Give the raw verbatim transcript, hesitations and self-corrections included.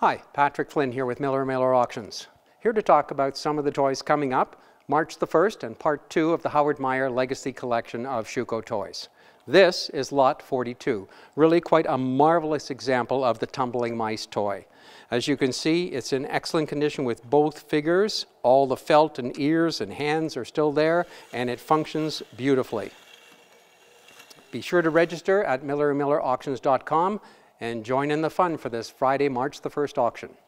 Hi, Patrick Flynn here with Miller and Miller Auctions. Here to talk about some of the toys coming up March the first and part two of the Howard Meyer Legacy Collection of Schuco toys. This is lot forty-two, really quite a marvelous example of the tumbling mice toy. As you can see, it's in excellent condition with both figures. All the felt and ears and hands are still there, and it functions beautifully. Be sure to register at miller and miller auctions dot com and join in the fun for this Friday, March the first auction.